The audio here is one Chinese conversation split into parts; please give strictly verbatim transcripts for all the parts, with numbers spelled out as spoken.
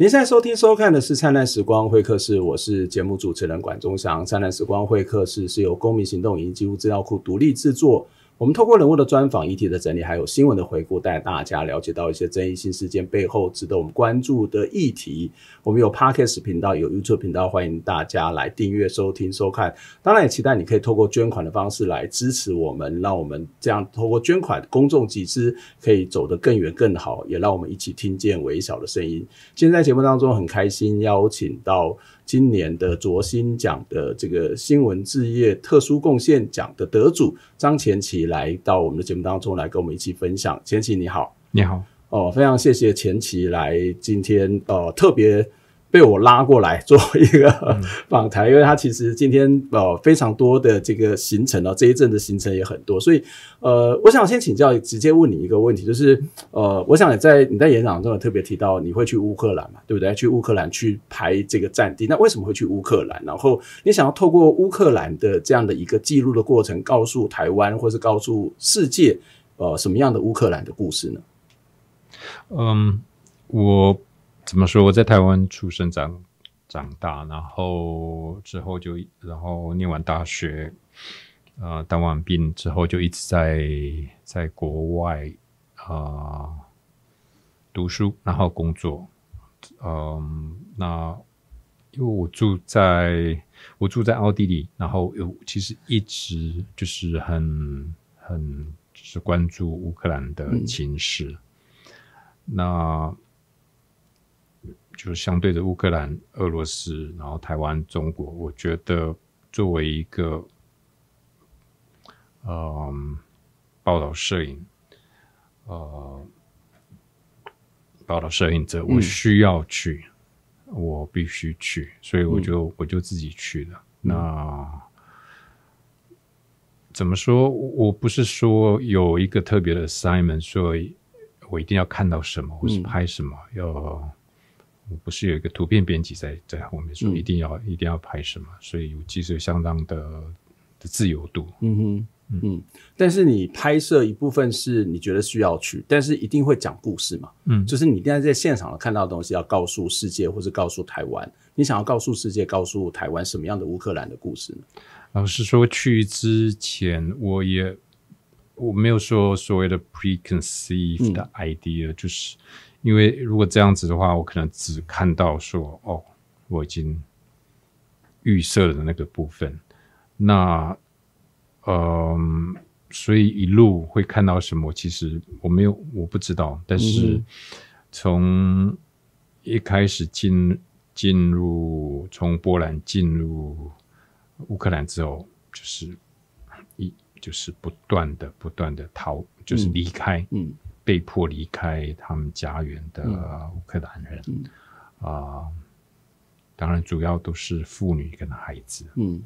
您现在收听收看的是灿烂时光会客室，我是节目主持人管中祥。灿烂时光会客室是由公民行动影音记录资料库独立制作，我们透过人物的专访、议题的整理，还有新闻的回顾，带大家了解到一些争议性事件背后值得我们关注的议题。我们有 Podcast 频道，有 YouTube 频道，欢迎大家来订阅、收听、收看。当然也期待你可以透过捐款的方式来支持我们，让我们这样透过捐款公众集资可以走得更远更好，也让我们一起听见微小的声音。今天在节目当中很开心邀请到今年的卓新奖的这个新闻志业特殊贡献奖的得主张前琦来到我们的节目当中来跟我们一起分享。前琦你好。 你好。 哦，非常谢谢前琦来今天呃特别被我拉过来做一个访谈、嗯、因为他其实今天呃非常多的这个行程哦，这一阵的行程也很多，所以呃我想先请教，直接问你一个问题，就是呃我想你在你在演讲中有特别提到你会去乌克兰嘛，对不对？去乌克兰去拍这个战地，那为什么会去乌克兰？然后你想要透过乌克兰的这样的一个记录的过程，告诉台湾或是告诉世界呃什么样的乌克兰的故事呢？ 嗯，我怎么说？我在台湾出生长长大，然后之后就然后念完大学，呃，当完兵之后就一直在在国外啊、呃、读书，然后工作。嗯，那因为我住在我住在奥地利，然后有其实一直就是很很就是关注乌克兰的情势。嗯，那就是相对的乌克兰、俄罗斯，然后台湾、中国，我觉得作为一个嗯报道摄影呃报道摄影者，我需要去，嗯、我必须去，所以我就、嗯、我就自己去了。那怎么说？我不是说有一个特别的 assignment， 所以我一定要看到什么，或是拍什么，嗯、要我不是有一个图片编辑在在后面说一定要、嗯、一定要拍什么，所以其实有相当的的自由度。 嗯哼，嗯嗯，但是你拍摄一部分是你觉得需要去，但是一定会讲故事嘛？嗯，就是你一定要在现场看到的东西要告诉世界，或是告诉台湾。你想要告诉世界、告诉台湾什么样的乌克兰的故事呢？ 老实说，去之前我也。我没有说所谓的 preconceived 的 idea、嗯、就是因为如果这样子的话，我可能只看到说哦，我已经预设了的那个部分，那嗯，所以一路会看到什么，其实我没有我不知道，但是从一开始进进入从波兰进入乌克兰之后，就是一。就是不断的不断的逃，就是离开、嗯嗯、被迫离开他们家园的乌克兰人、嗯呃、当然主要都是妇女跟孩子。嗯，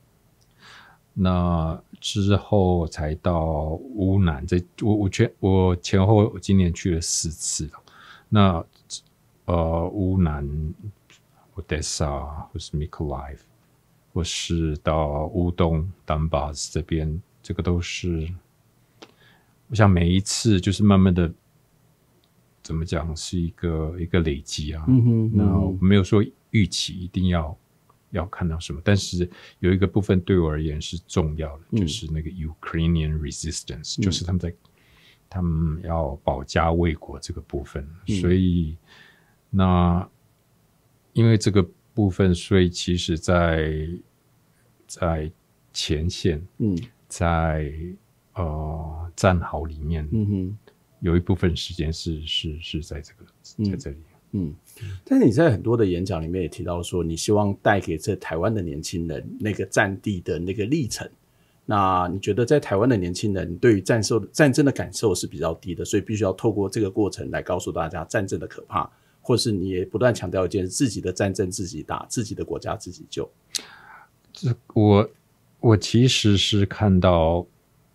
那之后才到乌南，这我我前我前后我今年去了四次了。那呃乌南 Odessa 或是 Mykolaiv， 或是到乌东 Donbas 这边，这个都是我想每一次就是慢慢的怎么讲是一个一个累积啊。嗯哼嗯哼，那我没有说预期一定要要看到什么，但是有一个部分对我而言是重要的、嗯、就是那个 Ukrainian resistance、嗯、就是他们在他们要保家卫国这个部分、嗯、所以那因为这个部分，所以其实在在前线，嗯，在呃战壕里面，嗯哼，有一部分时间是是是在这个在这里， 嗯，但是你在很多的演讲里面也提到说，你希望带给这台湾的年轻人那个战地的那个历程。那你觉得在台湾的年轻人对于战受战争的感受是比较低的，所以必须要透过这个过程来告诉大家战争的可怕，或是你也不断强调一件自己的战争自己打，自己的国家自己救。 我我其实是看到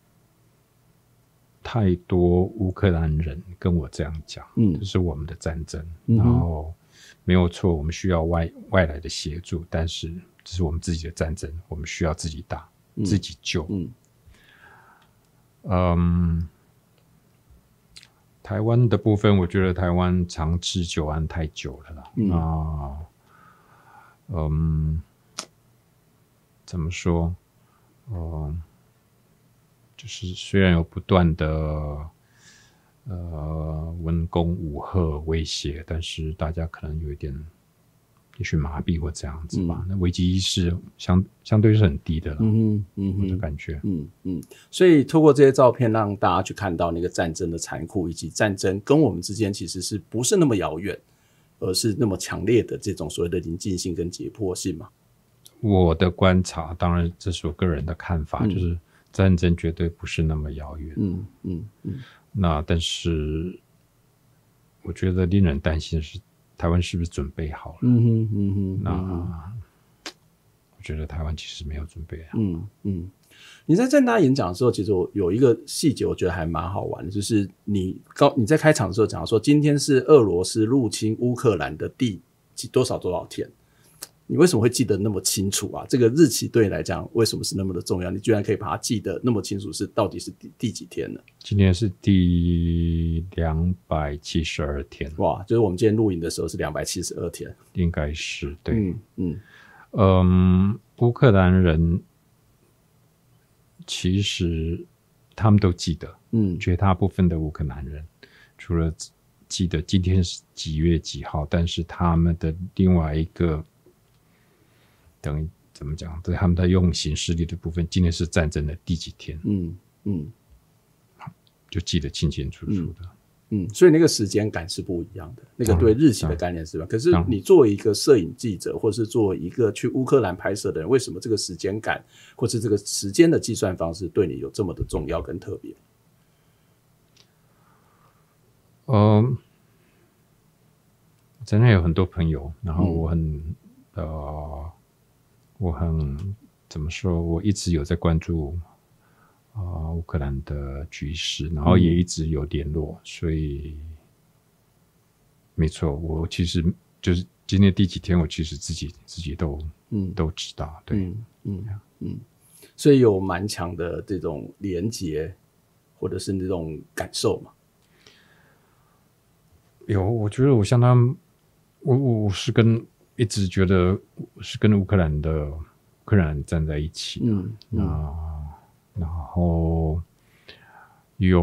太多乌克兰人跟我这样讲，嗯，这是我们的战争，嗯、然后没有错，我们需要外外来的协助，但是这是我们自己的战争，我们需要自己打，嗯、自己救。嗯，嗯台湾的部分，我觉得台湾长治久安太久了啦。 嗯啊，嗯，怎么说？嗯，就是虽然有不断的呃文攻武吓威胁，但是大家可能有一点。也许麻痹或这样子吧，嗯、那危机意识相相对是很低的了。嗯哼，嗯哼，我的感觉。 嗯嗯，所以透过这些照片，让大家去看到那个战争的残酷，以及战争跟我们之间其实是不是那么遥远，而是那么强烈的这种所谓的临近性跟急迫性嘛？ 我的观察，当然这是我个人的看法，嗯、就是战争绝对不是那么遥远。嗯嗯嗯。那但是，我觉得令人担心的是。台湾是不是准备好了？嗯哼嗯哼，那、嗯、我觉得台湾其实没有准备好。 嗯嗯，你在政大演讲的时候，其实我有一个细节，我觉得还蛮好玩的，就是你高你在开场的时候讲说，今天是俄罗斯入侵乌克兰的第多少多少天，你为什么会记得那么清楚啊？这个日期对你来讲为什么是那么的重要？你居然可以把它记得那么清楚，是到底是 第, 第几天呢？ 今天是第两百七十二天。 哇，就是我们今天录影的时候是两百七十二天， 应该是对。 嗯嗯嗯，乌克兰人其实他们都记得，嗯，绝大部分的乌克兰人除了记得今天是几月几号，但是他们的另外一个。等于怎么讲？对他们的用刑势力的部分，今天是战争的第几天？嗯嗯，就记得清清楚楚的。 嗯，嗯所以那个时间感是不一样的，那个对日期的概念是吧？可是你作为一个摄影记者，或是作为一个去乌克兰拍摄的人，为什么这个时间感，或是这个时间的计算方式，对你有这么的重要跟特别？ 嗯，真的有很多朋友，然后我很、嗯、呃。我很怎么说？我一直有在关注啊、呃、乌克兰的局势，然后也一直有联络，嗯、所以没错，我其实就是今天第几天，我其实自己自己都嗯都知道，对， 嗯嗯嗯，所以有蛮强的这种连结或者是那种感受嘛。 有，我觉得我相当，我我是跟。一直觉得是跟乌克兰的乌克兰人站在一起的，嗯嗯啊、然后有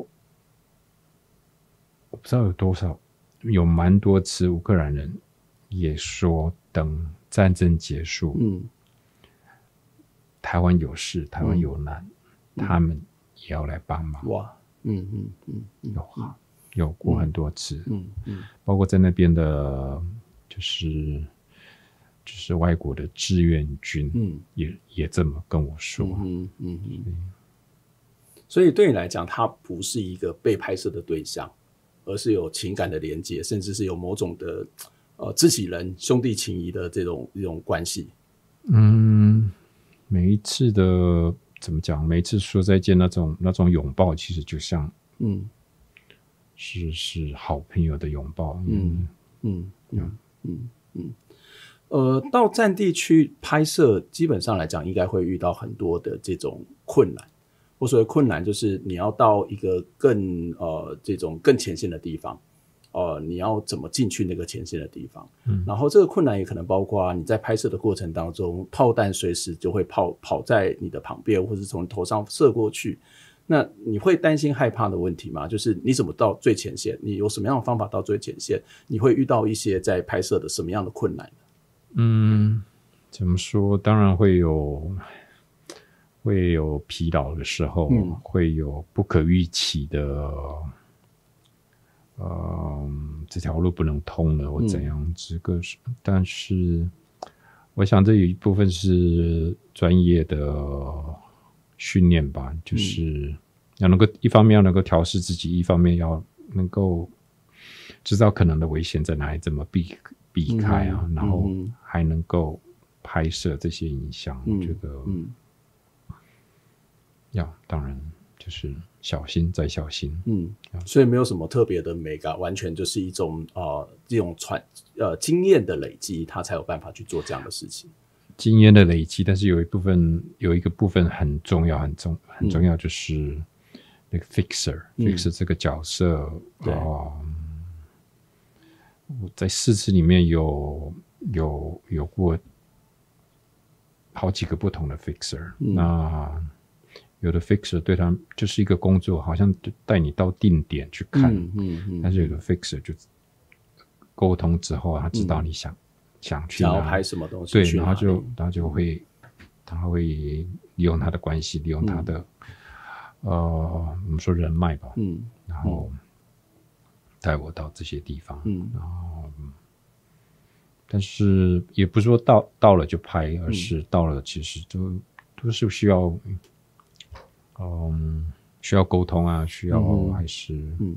我不知道有多少，有蛮多次乌克兰人也说，等战争结束，嗯，台湾有事，台湾有难，嗯、他们也要来帮忙。哇，嗯嗯嗯，有有过很多次，嗯嗯，包括在那边的。就是就是外国的志愿军，嗯，也也这么跟我说，嗯嗯嗯。 所以对你来讲，它不是一个被拍摄的对象，而是有情感的连接，甚至是有某种的呃知己人、兄弟情谊的这种这种关系。 嗯，每一次的怎么讲？每一次说再见那种那种拥抱，其实就像嗯，是是好朋友的拥抱，嗯嗯嗯。嗯嗯，呃，到战地去拍摄，基本上来讲，应该会遇到很多的这种困难。我所谓困难，就是你要到一个更呃这种更前线的地方，呃，你要怎么进去那个前线的地方？嗯，然后这个困难也可能包括你在拍摄的过程当中，炮弹随时就会跑跑在你的旁边，或是从头上射过去。那你会担心害怕的问题吗？就是你怎么到最前线？你有什么样的方法到最前线？你会遇到一些在拍摄的什么样的困难呢？ 嗯，怎么说？当然会有，会有疲劳的时候，嗯、会有不可预期的，呃，这条路不能通了，或怎样子。个、嗯，但是我想这有一部分是专业的。训练吧，就是要能够一方面要能够调试自己，一方面要能够知道可能的危险在哪里，怎么避避开啊，嗯、然后还能够拍摄这些影像，我、嗯、觉得，嗯，要当然就是小心再小心， 嗯，所以没有什么特别的美感，完全就是一种呃这种传呃经验的累积，他才有办法去做这样的事情。 经验的累积，但是有一部分有一个部分很重要，很重很重要，就是、嗯、 那个 fixer、 嗯、 fixer 这个角色， 对， 哦、我在四次里面有有有过好几个不同的 fixer，、嗯、那有的 fixer 对他就是一个工作，好像带你到定点去看， 嗯嗯嗯、 但是有的 fixer 就沟通之后，他知道你想、嗯、想去哪， 想要拍什么东西， 对，然后就然后就会他会利用他的关系，利用他的、嗯、呃，我们说人脉吧， 嗯， 然后带我到这些地方， 嗯， 然后。但是也不是说到到了就拍，而是到了其实都都是需要，嗯，需要沟通啊，需要、嗯、还是，嗯，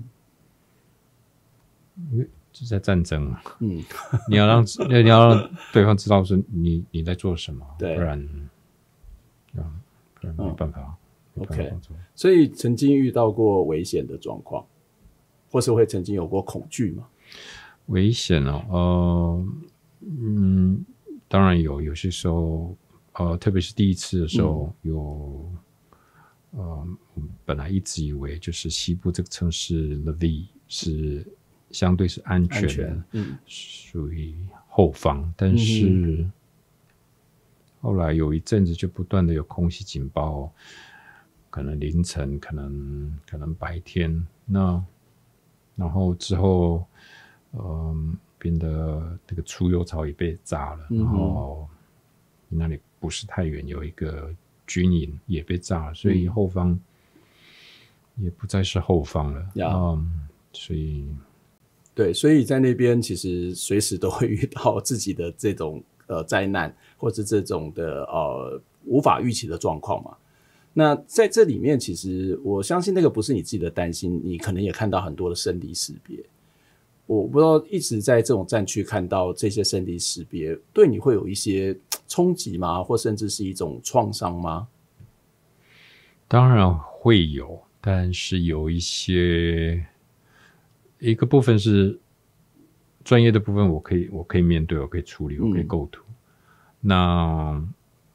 因为这在战争嘛，嗯，你要让你要让对方知道是你你在做什么， 对， 不然，啊，不然没办法。 嗯、OK， 所以曾经遇到过危险的状况，或是会曾经有过恐惧吗？ 危险哦，呃。嗯，当然有，有些时候，呃，特别是第一次的时候，嗯、有，呃，我本来一直以为就是西部这个城市 Lviv 是相对是安全的，安全嗯、属于后方，但是、嗯、后来有一阵子就不断的有空袭警报，可能凌晨，可能可能白天，那然后之后，嗯、呃。边的那个出油槽也被炸了，嗯、然后那里不是太远有一个军营也被炸了，所以后方也不再是后方了。嗯, 嗯，所以对，所以在那边其实随时都会遇到自己的这种呃灾难，或是这种的呃无法预期的状况嘛。那在这里面，其实我相信那个不是你自己的担心，你可能也看到很多的生离死别。我不知道一直在这种战区看到这些生离死别，对你会有一些冲击吗？或甚至是一种创伤吗？ 当然会有，但是有一些一个部分是专业的部分，我可以我可以面对，我可以处理，我可以构图。嗯、那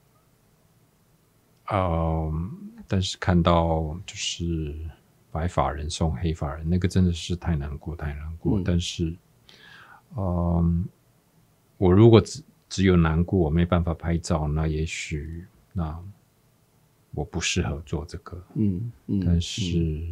呃，但是看到就是白发人送黑发人，那个真的是太难过，太难过。嗯、但是，嗯，我如果只只有难过，我没办法拍照，那也许那我不适合做这个。嗯嗯。但是，嗯、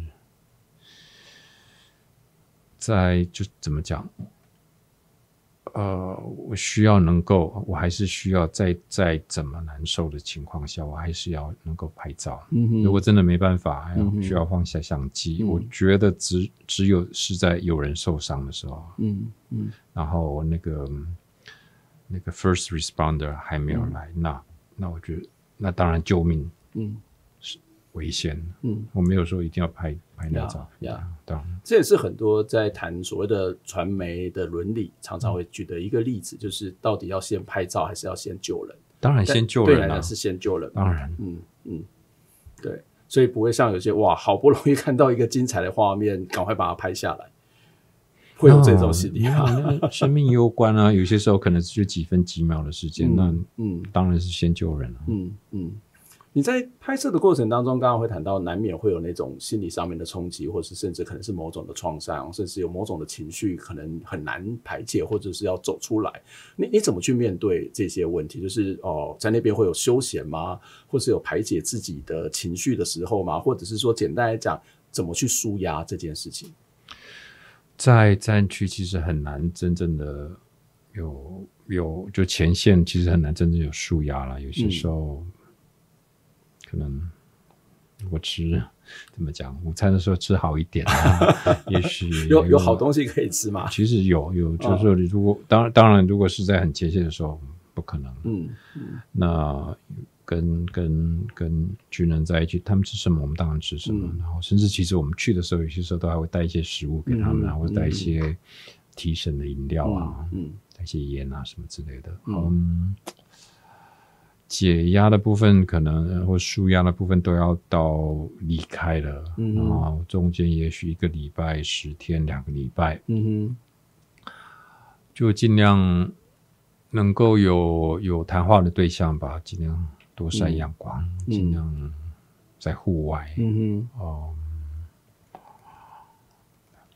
在就怎么讲？呃，我需要能够，我还是需要在在怎么难受的情况下，我还是要能够拍照。嗯、如果真的没办法，嗯、需要放下相机，嗯、我觉得只只有是在有人受伤的时候，嗯嗯，然后那个那个 first responder 还没有来，嗯、那那我觉得那当然救命，嗯，是危险。嗯，我没有说一定要拍拍那照片。Yeah, yeah. 当然， 这也是很多在谈所谓的传媒的伦理，常常会举的一个例子，嗯、就是到底要先拍照还是要先救人？ 当然先救人、啊， 对来是先救人。 当然， 嗯嗯，对，所以不会像有些哇，好不容易看到一个精彩的画面，赶快把它拍下来，会有这种心理吗？ 那生命攸关啊，有些时候可能就几分几秒的时间，嗯、那嗯，当然是先救人了、啊。 嗯嗯。你在拍摄的过程当中，刚刚会谈到难免会有那种心理上面的冲击，或是甚至可能是某种的创伤，甚至有某种的情绪可能很难排解，或者是要走出来。你你怎么去面对这些问题？就是哦，在那边会有休闲吗？或是有排解自己的情绪的时候吗？或者是说简单来讲，怎么去抒压这件事情？ 在战区其实很难真正的有有就前线其实很难真正有抒压啦，有些时候。嗯可能我吃怎么讲，午餐的时候吃好一点、啊，也许有有好东西可以吃吗？ 其实有有，就是说如果、哦、当然当然，如果是在很前线的时候，不可能。嗯嗯。那跟跟跟军人在一起，他们吃什么，我们当然吃什么。嗯、然后甚至其实我们去的时候，有些时候都还会带一些食物给他们，嗯、或者带一些提神的饮料啊，嗯，带一些烟啊什么之类的。嗯。嗯解压的部分可能或抒压的部分都要到离开了，嗯、然后中间也许一个礼拜、十天、两个礼拜，嗯哼，就尽量能够有有谈话的对象吧，尽量多晒阳光，嗯、尽量在户外，嗯哼，哦、嗯，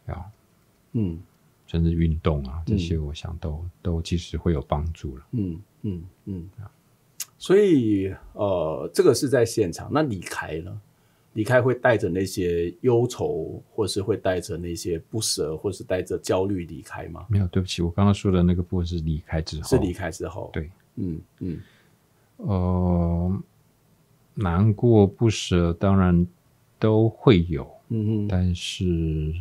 呀， 嗯， 甚至运动啊这些，我想都、嗯、都其实会有帮助了。 嗯嗯嗯，所以呃，这个是在现场，那离开呢？离开会带着那些忧愁，或是会带着那些不舍，或是带着焦虑离开吗？ 没有，对不起，我刚刚说的那个部分是离开之后， 是离开之后， 对， 嗯嗯， 呃，难过不舍当然都会有，嗯哼，但是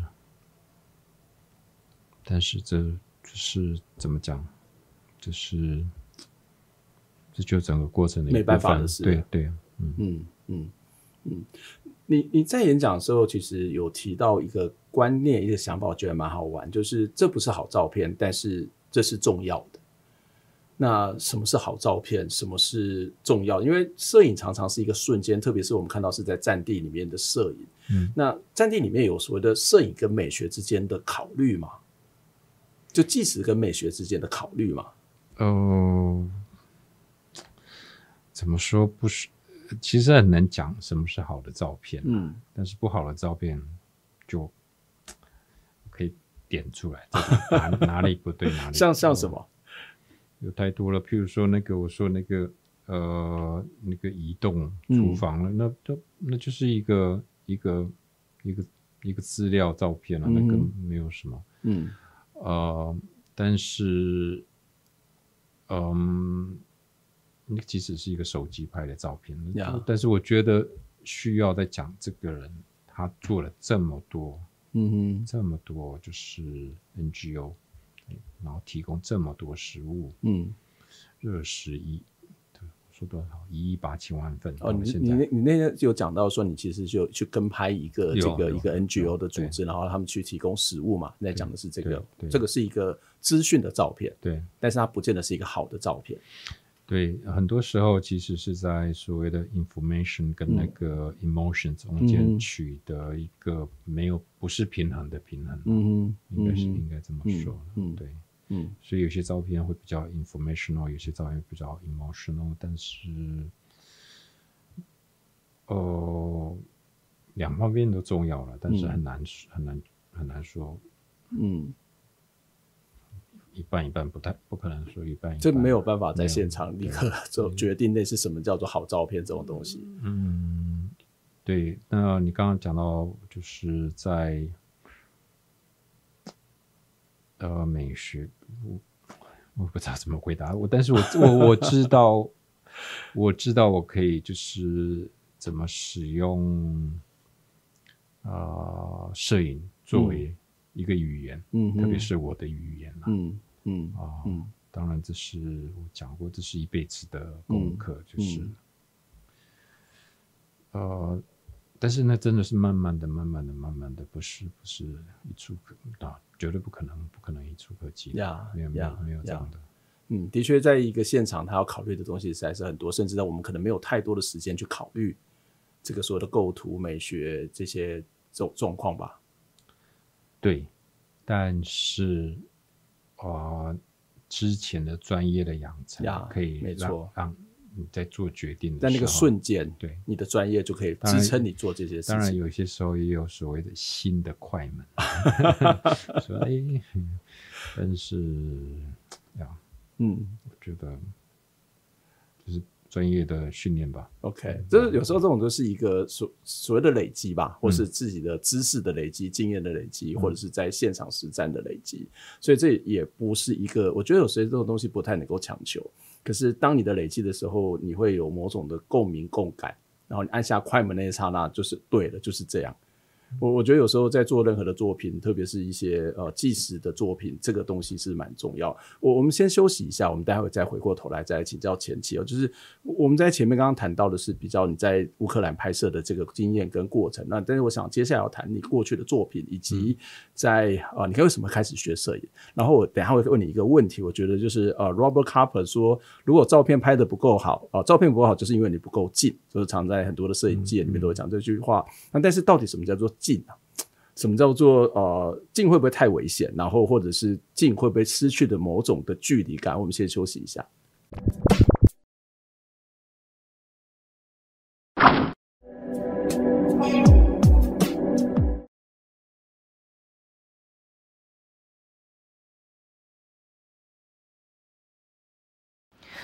但是这就是怎么讲，就是这就整个过程的一部分， 没办法的事， 对对， 嗯嗯嗯嗯。你你在演讲的时候，其实有提到一个观念、一个想法，我觉得蛮好玩，就是这不是好照片，但是这是重要的。那什么是好照片？什么是重要的？因为摄影常常是一个瞬间，特别是我们看到是在战地里面的摄影。嗯，那战地里面有所谓的摄影跟美学之间的考虑吗？就纪实跟美学之间的考虑吗？ 呃，怎么说不是？其实很难讲什么是好的照片，嗯，但是不好的照片就可以点出来，哪哪里不对，哪里像像什么？ 有太多了，譬如说那个我说那个呃那个移动厨房了，嗯、那就那就是一个一个一个一个资料照片了，嗯、那个没有什么，嗯，呃，但是，嗯。那即使是一个手机拍的照片， yeah. 但是我觉得需要再讲这个人他做了这么多，嗯哼，这么多就是 N G O， 然后提供这么多食物，嗯，二十亿，对，说多少？一亿八千万份。 哦，你你你那天有讲到说，你其实就去跟拍一个这个一个 N G O 的组织，然后他们去提供食物嘛。你在讲的是这个，这个是一个资讯的照片， 对， 但是它不见得是一个好的照片。 对，很多时候其实是在所谓的 information 跟那个 emotion 中间取得一个没有不是平衡的平衡，嗯，应该是应该这么说，嗯，对，嗯，所以有些照片会比较 informational， 有些照片比较 emotional， 但是，呃，两方面都重要了，但是很难、嗯、很难很难说，嗯。一半一半不太不可能说一半一半， 这没有办法在现场立刻就决定那是什么叫做好照片这种东西。 嗯，对。那你刚刚讲到就是在呃美学，我我不知道怎么回答我，但是我我我知道我知道我可以就是怎么使用呃摄影作为、嗯。一个语言，嗯，特别是我的语言啦，嗯嗯啊，嗯，当然这是我讲过，这是一辈子的功课，嗯、就是、嗯，呃，但是那真的是慢慢的、慢慢的、慢慢的，不是不是一触可啊，绝对不可能，不可能一触可及的， yeah, 没有没有 yeah, 没有这样的。 嗯，的确，在一个现场，他要考虑的东西实在是很多，甚至在我们可能没有太多的时间去考虑这个所谓的构图、美学这些这种状况吧。 对，但是啊、呃，之前的专业的养成可以没错让你在做决定的时候， 在那个瞬间， 对你的专业就可以支撑你做这些事情。 当然，有些时候也有所谓的新的快门，所以，但是呀，嗯，我觉得就是专业的训练吧。 OK， 就是有时候这种就是一个所所谓的累积吧，或是自己的知识的累积、经验的累积，或者是在现场实战的累积。所以这也不是一个，我觉得有时候这种东西不太能够强求。可是当你的累积的时候，你会有某种的共鸣、共感，然后你按下快门那一刹那，就是对了，就是这样。我我觉得有时候在做任何的作品，特别是一些呃纪实的作品，这个东西是蛮重要。我我们先休息一下，我们待会再回过头来再来请教前期哦。就是我们在前面刚刚谈到的是比较你在乌克兰拍摄的这个经验跟过程，那但是我想接下来要谈你过去的作品，以及在呃你为什么开始学摄影。然后我等一下会问你一个问题，我觉得就是呃 Robert Capa 说，如果照片拍得不够好，呃照片不够好，就是因为你不够近，就是常在很多的摄影界里面都会讲这句话。那但是到底什么叫做近啊？什么叫做呃近会不会太危险？然后或者是近会不会失去的某种的距离感？我们先休息一下。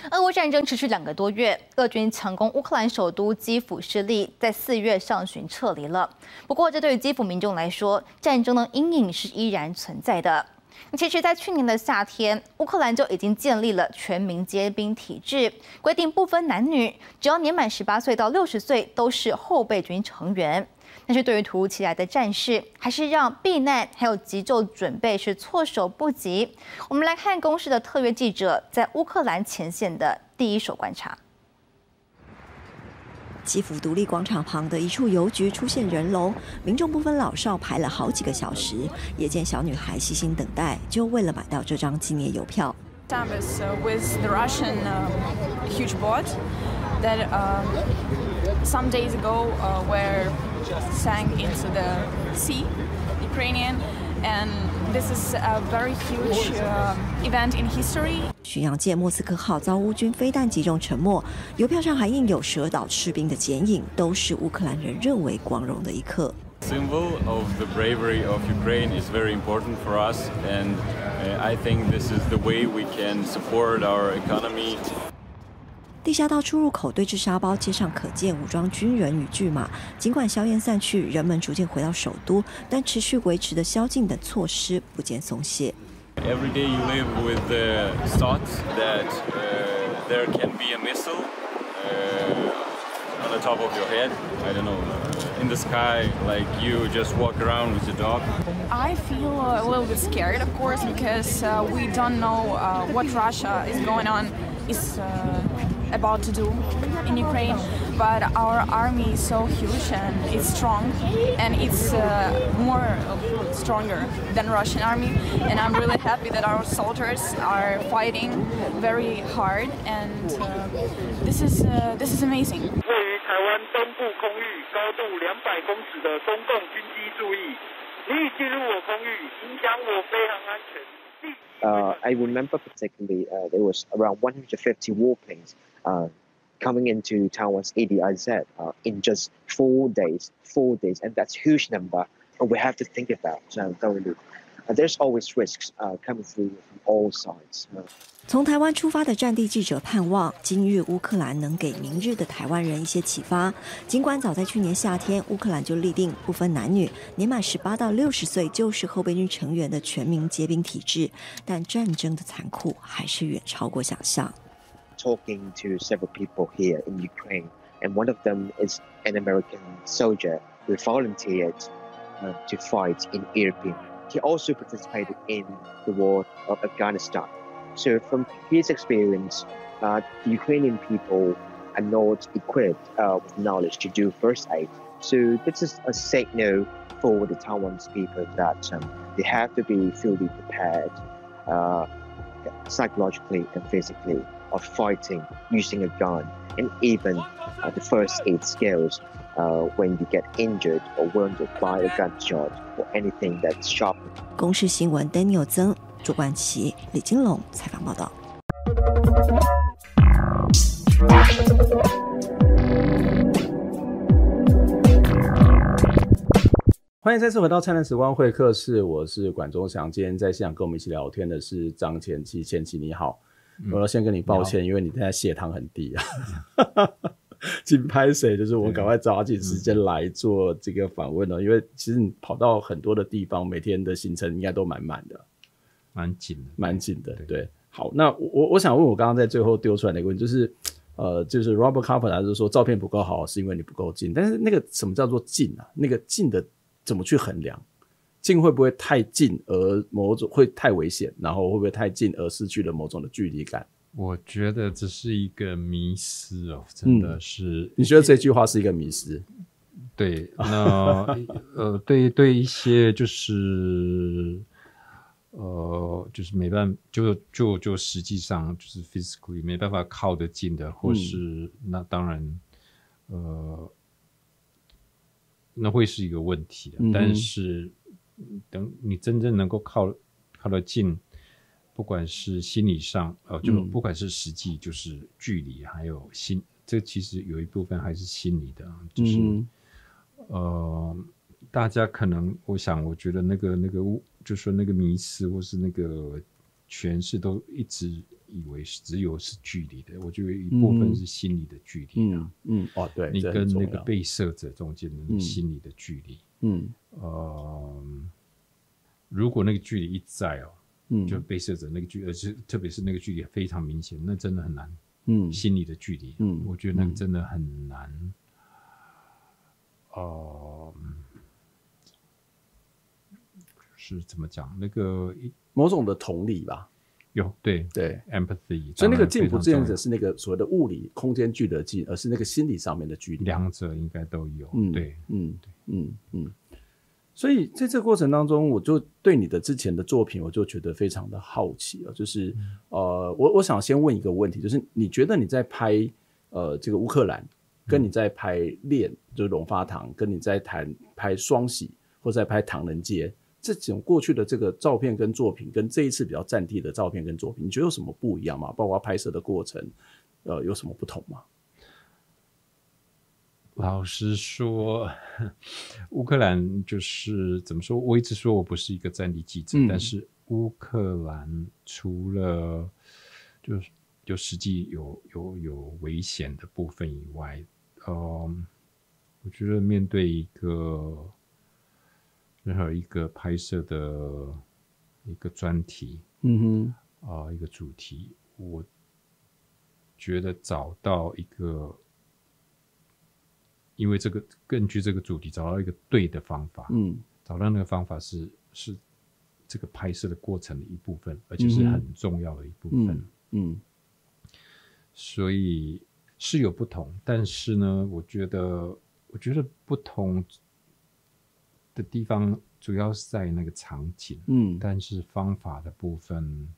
俄乌战争持续两个多月，俄军强攻乌克兰首都基辅失利，在四月上旬撤离了。不过，这对于基辅民众来说，战争的阴影是依然存在的。其实，在去年的夏天，乌克兰就已经建立了全民皆兵体制，规定不分男女，只要年满十八岁到六十岁都是后备军成员。但是对于突如其来的战事，还是让避难还有急救准备是措手不及。我们来看公视的特约记者在乌克兰前线的第一手观察。 基辅独立广场旁的一处邮局出现人龙，民众不分老少排了好几个小时，也见小女孩细心等待，就为了买到这张纪念邮票。 Service uh, with the Russian uh, huge boat that uh, some days ago uh, were sank into the sea, Ukrainian, and this is a very huge uh, event in history. 巡洋舰莫斯科号遭乌军飞弹击中沉没，邮票上还印有蛇岛士兵的剪影，都是乌克兰人认为光荣的一刻。 Symbol of the bravery of Ukraine is very important for us, and uh, I think this is the way we can support our economy. 地下道出入口对峙沙包，街上可见武装军人与巨马。尽管硝烟散去，人们逐渐回到首都，但持续维持的宵禁等措施不见松懈。 Every day you live with the thoughts that uh, there can be a missile uh, on the top of your head. I don't know, in the sky, like you just walk around with your dog. I feel a little bit scared, of course, because uh, we don't know uh, what Russia is going on is uh, about to do in Ukraine. But our army is so huge and it's strong, and it's uh, more stronger than Russian army. And I'm really happy that our soldiers are fighting very hard, and uh, this is uh, this is amazing. 位于台湾东部空域高度两百公尺的中共军机注意，你已进入我空域，影响我飞行安全。 Uh, I remember particularly uh, there was around one hundred fifty warplanes uh, coming into Taiwan's A D I Z uh, in just four days, four days, and that's a huge number. And we have to think about uh, thoroughly. Uh, there's always risks uh, coming through from all sides. Uh, 从台湾出发的战地记者盼望，今日乌克兰能给明日的台湾人一些启发。尽管早在去年夏天，乌克兰就立定不分男女，年满十八到六十岁就是后备军成员的全民皆兵体制，但战争的残酷还是远超过想象。 Talking to several people here in Ukraine, and one of them is an American soldier who volunteered uh, to fight in Irpin. He also participated in the war of Afghanistan. So from his experience, uh, the Ukrainian people are not equipped uh, with knowledge to do first aid. So this is a signal for the Taiwanese people that um, they have to be fully prepared uh, psychologically and physically of fighting using a gun, and even uh, the first aid skills uh, when you get injured or wounded by a gunshot or anything that's sharp. 公视新闻 Daniel 曾。朱冠琪、李金龙采访报道。 欢迎再次回到灿烂时光会客室，我是管中祥。今天在现场跟我们一起聊天的是张前期，前期你好。嗯、我要先跟你抱歉，因为你现在血糖很低啊。紧拍谁？就是我们赶快抓紧时间来做这个访问了，因为其实你跑到很多的地方，每天的行程应该都满满的。 蛮紧的， 蛮紧的， 对, 对。好，那我我想问我刚刚在最后丢出来的一个问题，就是呃，就是 Robert Kaplan 他就说照片不够好是因为你不够近，但是那个什么叫做近啊？那个近的怎么去衡量？近会不会太近而某种会太危险，然后会不会太近而失去了某种的距离感？ 我觉得这是一个迷思哦，真的是。嗯、 你觉得这句话是一个迷思？ 对，那呃，对对一些就是。呃，就是没办法，就就就实际上就是 physically 没办法靠得近的，或是、嗯、那当然，呃，那会是一个问题、啊嗯、但是等你真正能够靠靠得近，不管是心理上，呃，就不管是实际，就是距离，还有心，这其实有一部分还是心理的，就是、嗯、呃。大家可能，我想，我觉得那个那个，就说那个迷思或是那个诠释，都一直以为是只有是距离的，我觉得一部分是心理的距离、啊、 嗯嗯哦对， 你跟那个被摄者中间的那个心理的距离， 嗯呃，如果那个距离一在哦，嗯，就被摄者那个距离，而且特别是那个距离非常明显，那真的很难，嗯，心理的距离，嗯，我觉得那个真的很难，哦、呃，是怎么讲？那个某种的同理吧。 有对对 empathy， 所以那个近不见得是那个所谓的物理空间距离的近，而是那个心理上面的距离， 两者应该都有。 嗯， 对， 嗯嗯嗯。所以在这个过程当中，我就对你的之前的作品，我就觉得非常的好奇了。就是、嗯、呃，我我想先问一个问题，就是你觉得你在拍呃这个乌克兰，跟你在拍恋，就是龙发堂，跟你在谈拍双喜，或者在拍唐人街。这种过去的这个照片跟作品，跟这一次比较战地的照片跟作品，你觉得有什么不一样吗？包括拍摄的过程，呃，有什么不同吗？ 老实说，乌克兰就是怎么说？我一直说我不是一个战地记者，嗯、但是乌克兰除了就就实际有有有危险的部分以外，嗯、呃，我觉得面对一个。任何一个拍摄的一个专题，嗯哼，啊、呃，一个主题，我觉得找到一个，因为这个根据这个主题找到一个对的方法，嗯，找到那个方法是是这个拍摄的过程的一部分，而且是很重要的一部分，嗯，嗯所以是有不同，但是呢，我觉得我觉得不同。的地方主要是在那个场景，嗯，但是方法的部分，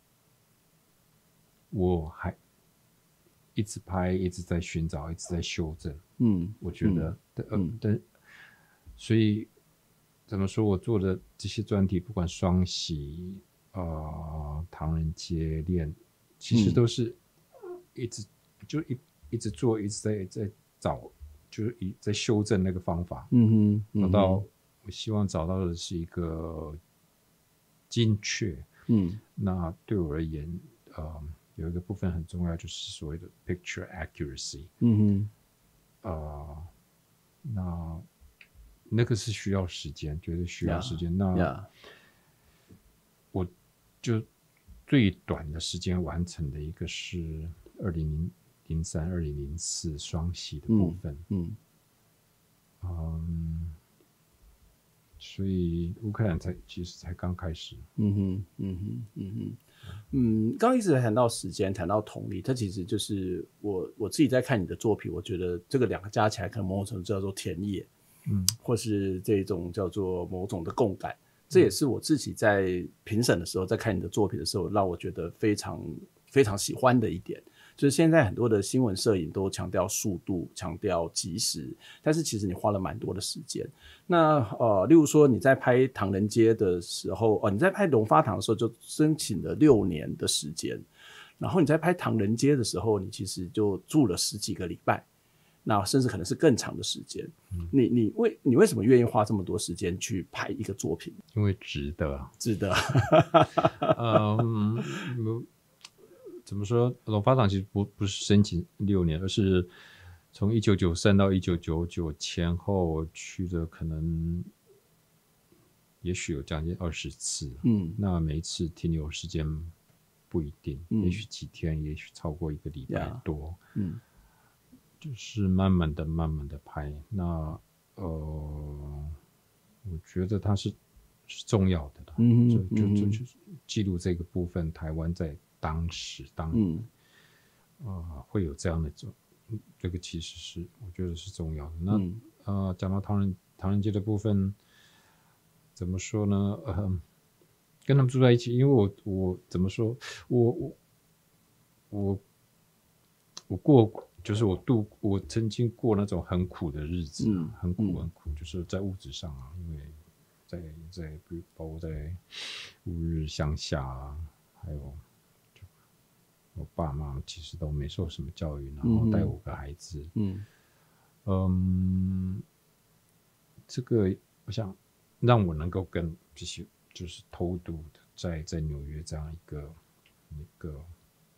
我还一直拍，一直在寻找，一直在修正，嗯，我觉得，嗯、呃，但所以怎么说，我做的这些专题，不管双喜，呃，唐人街恋，其实都是一直、嗯、就一一直做，一直在在找，就是一在修正那个方法，嗯哼，找到。我希望找到的是一个精确，嗯，那对我而言，呃，有一个部分很重要，就是所谓的 picture accuracy， 嗯哼，呃，那那个是需要时间，绝对需要时间。Yeah, 那 yeah. 我就最短的时间完成的一个是二零零三、二零零四双喜的部分，嗯，嗯。嗯所以乌克兰才其实才刚开始， 嗯哼，嗯哼，嗯哼，嗯，刚刚一直在谈到时间，谈到同理，它其实就是我我自己在看你的作品，我觉得这个两个加起来，可能某种程度叫做田野，嗯，或是这种叫做某种的共感，这也是我自己在评审的时候，在看你的作品的时候，让我觉得非常非常喜欢的一点。就是现在很多的新闻摄影都强调速度，强调即时，但是其实你花了蛮多的时间。那呃，例如说你在拍唐人街的时候，哦，你在拍龙发堂的时候就申请了六年的时间，然后你在拍唐人街的时候，你其实就住了十几个礼拜，那甚至可能是更长的时间。嗯、你你为你为什么愿意花这么多时间去拍一个作品？ 因为值得， 值得。 嗯。怎么说？龙发堂其实不不是申请六年，而是从一九九三到一九九九前后去的，可能也许有将近二十次。嗯，那每一次停留时间不一定，嗯、也许几天，也许超过一个礼拜多。嗯，就是慢慢的、慢慢的拍。那呃，我觉得它是是重要的的。嗯，就就就就记录这个部分，台湾在。当时当嗯呃会有这样的这这个其实是我觉得是重要的。那、嗯、呃讲到唐人唐人街的部分，怎么说呢？呃，跟他们住在一起，因为我我怎么说？我我我我过就是我度我曾经过那种很苦的日子，嗯、很苦很苦，就是在物质上啊，因为在在包括在乌日乡下啊，还有。我爸妈其实都没受什么教育，然后带五个孩子，嗯，嗯，这个我想让我能够跟这些就是偷渡的在在纽约这样一个一个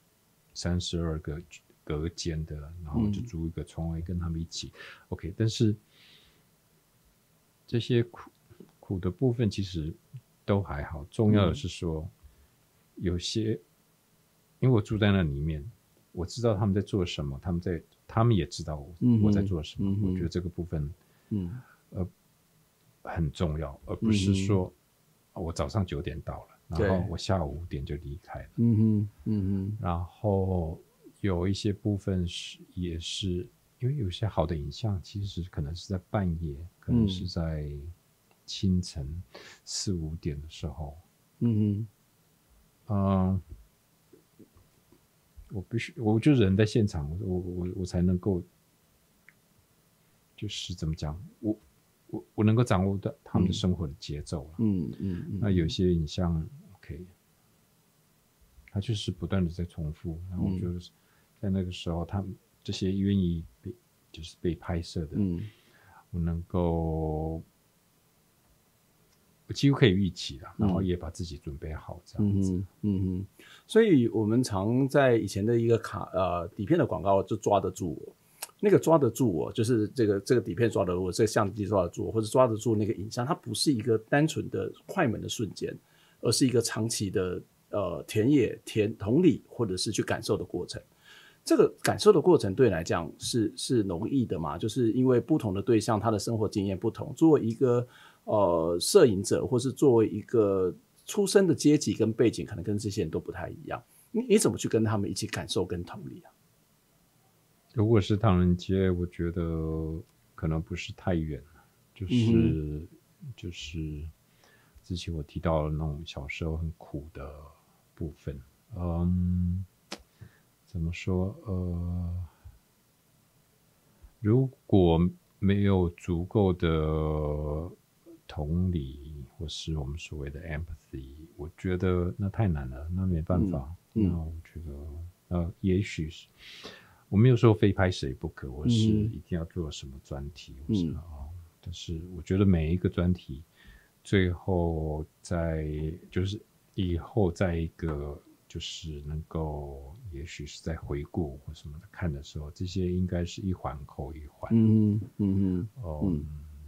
三十二个隔间的，然后就租一个床位跟他们一起、嗯、OK。但是这些苦苦的部分其实都还好，重要的是说、嗯、有些，因为我住在那里面，我知道他们在做什么，他们在他们也知道 我,、嗯、我在做什么、嗯、我觉得这个部分嗯呃很重要，而不是说、嗯、我早上九点到了，然后我下午五点就离开了，嗯哼嗯哼，然后有一些部分是也是因为有些好的影像其实可能是在半夜，可能是在清晨四五点的时候，嗯哼，嗯、呃，我必须我就人在现场，我我我我才能够就是怎么讲，我我我能够掌握到他们的生活的节奏了，嗯嗯嗯，那有些影像 OK， 它就是不断的在重复，然后我就是。在那个时候，他们这些愿意被就是被拍摄的，嗯，我能够，我几乎可以预期了，然后也把自己准备好这样子，嗯嗯嗯。所以我们常在以前的一个卡呃底片的广告就抓得住我，那个抓得住我，就是这个这个底片抓得住我，这个相机抓得住我，或者抓得住那个影像，它不是一个单纯的快门的瞬间，而是一个长期的呃田野田同理或者是去感受的过程。这个感受的过程对你来讲是是容易的嘛？就是因为不同的对象，他的生活经验不同。作为一个呃摄影者，或是作为一个出生的阶级跟背景，可能跟这些人都不太一样。你你怎么去跟他们一起感受跟同理啊？ 如果是唐人街，我觉得可能不是太远，就是、嗯、就是之前我提到的那种小时候很苦的部分，嗯。怎么说？呃，如果没有足够的同理，或是我们所谓的 empathy， 我觉得那太难了，那没办法。嗯、那我觉得，呃，也许是我没有说非拍谁不可，或是一定要做什么专题，嗯、或是啊、哦，但是我觉得每一个专题最后在就是以后在一个。就是能够，也许是在回顾或什么的看的时候，这些应该是一环扣一环。嗯嗯嗯哦，嗯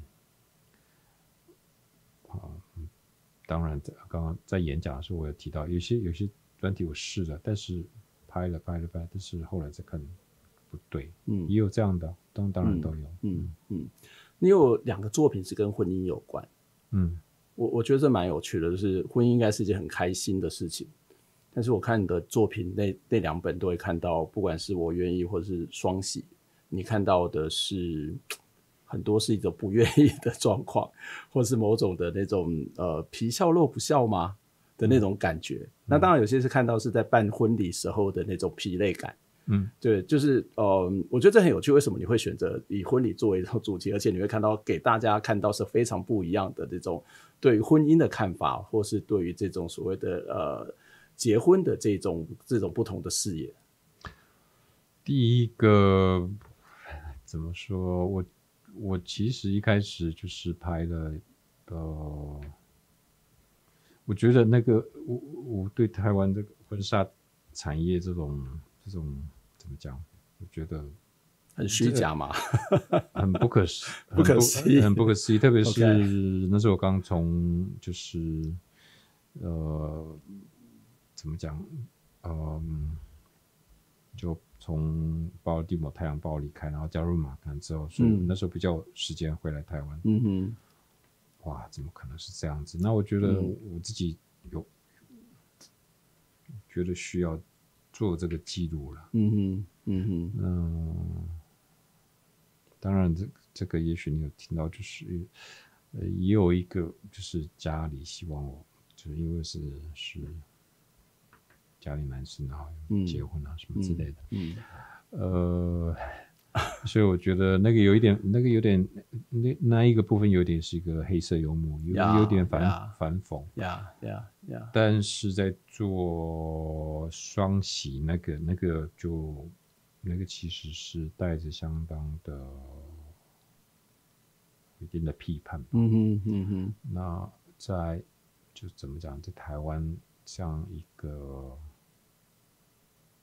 好，当然，刚刚在演讲的时候，我有提到，有些有些专题我试了，但是拍了拍了拍，但是后来再看不对，嗯，也有这样的，当当然都有。嗯 嗯, 嗯，你有两个作品是跟婚姻有关，嗯，我我觉得这蛮有趣的，就是婚姻应该是一件很开心的事情。但是我看你的作品那那两本都会看到，不管是我愿意或者是双喜，你看到的是很多是一种不愿意的状况，或是某种的那种呃皮笑肉不笑吗的那种感觉。嗯、那当然有些是看到是在办婚礼时候的那种疲累感。嗯，对，就是呃，我觉得这很有趣。为什么你会选择以婚礼作为一种主题，而且你会看到给大家看到是非常不一样的这种对于婚姻的看法，或是对于这种所谓的呃。结婚的这种这种不同的视野。 第一个怎么说？我我其实一开始就是拍了，呃，我觉得那个我我对台湾这个婚纱产业这种这种怎么讲？我觉得很虚假嘛， 很不可思不可思议， 很不可思议。特别是、okay. 那时候我刚从就是呃。怎么讲？嗯，就从巴尔的摩太阳报离开，然后加入马干之后，所以那时候比较有时间回来台湾。嗯哼，哇，怎么可能是这样子？那我觉得我自己有、嗯、觉得需要做这个记录了。嗯哼，嗯哼，嗯，当然这这个也许你有听到，就是呃，也有一个就是家里希望我，就是因为是是。家里男生啊，结婚啊、嗯、什么之类的，嗯，嗯呃，所以我觉得那个有一点，那个有点，那那一个部分有点是一个黑色幽默，有、yeah, 有点反、yeah, 反讽， 呀呀呀。 但是在做双喜那个那个就那个其实是带着相当的一定的批判吧。嗯哼嗯哼。那在就怎么讲，在台湾这样一个。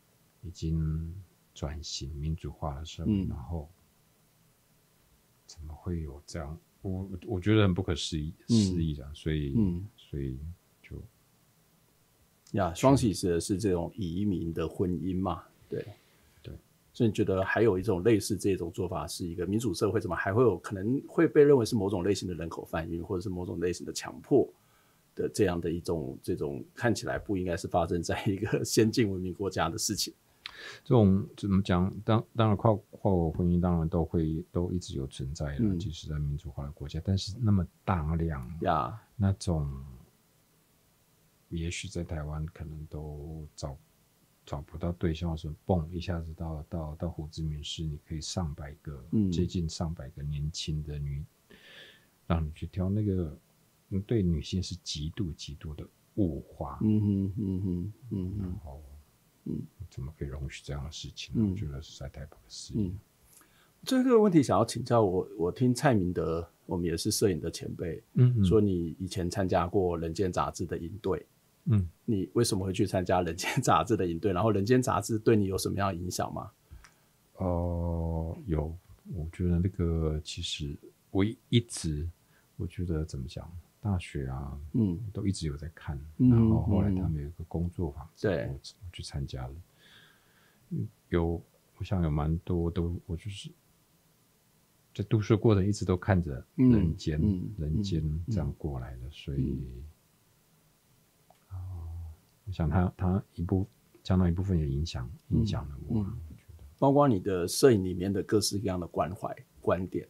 已经转型民主化的时候， 嗯、 然后怎么会有这样？我我觉得很不可思议， 嗯、 思议的，所以、 嗯、 所以就呀，双喜指的是这种移民的婚姻嘛，对对， 所以你觉得还有一种类似这种做法，是一个民主社会，怎么还会有可能会被认为是某种类型的人口贩运，或者是某种类型的强迫的这样的一种这种看起来不应该是发生在一个先进文明国家的事情？ 这种怎么讲？当当然跨跨国婚姻当然都会都一直有存在的， 嗯、 即使在民主化的国家，但是那么大量呀， 那种，也许在台湾可能都找找不到对象的时候，蹦一下子到到到胡志明市，你可以上百个， 嗯、 接近上百个年轻的女，让你去挑那个。对女性是极度极度的物化， 嗯哼嗯哼嗯哼， 然后嗯，怎么可以容许这样的事情？ 嗯、 我觉得实在太不可思议。 嗯，这个问题想要请教我，我听蔡明德，我们也是摄影的前辈， 嗯嗯， 说你以前参加过《人间》杂志的营队， 嗯， 你为什么会去参加《人间》杂志的营队？然后《人间》杂志对你有什么样的影响吗？ 哦、呃，有，我觉得那个其实我一直，我觉得怎么讲？大学啊，嗯，都一直有在看，嗯、然后后来他们有一个工作坊， 对、 嗯，我去参加了。有，我想有蛮多都，我就是在读书过程一直都看着人间，嗯、人间这样过来的，嗯、所以，啊、嗯哦，我想他他一部相当一部分也影响影响了我， 嗯嗯、我觉得，包括你的摄影里面的各式各样的关怀观点，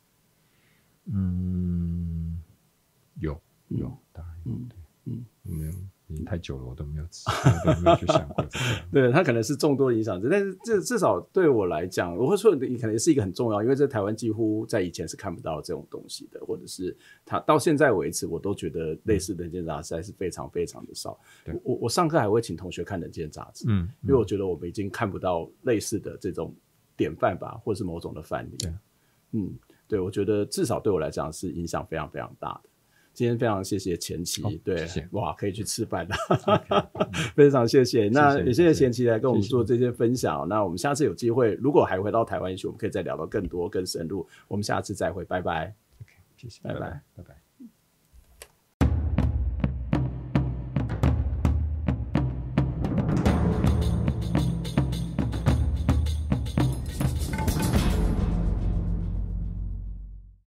嗯。有有， 嗯、 当然有， 嗯、 对， 嗯， 没有，已经太久了，我都没有，我都没有去想过这个。 对，它可能是众多的影响者，但是这至少对我来讲，我会说你可能是一个很重要，因为在台湾几乎在以前是看不到这种东西的，或者是它到现在为止，我都觉得类似人间杂志还是非常非常的少。 对， 我我上课还会请同学看人间杂志，嗯，因为我觉得我们已经看不到类似的这种典范吧，或是某种的范例。 对， 嗯，对，我觉得至少对我来讲是影响非常非常大的。今天非常谢谢前期， 哦、 对， 谢谢哇，可以去吃饭了， okay, 嗯、 非常谢谢。那也谢谢前期来跟我们谢谢做这些分享。那我们下次有机会，如果还回到台湾，也许我们可以再聊到更多、更深入。我们下次再会，拜拜。 OK， 谢谢， 拜拜， 拜拜。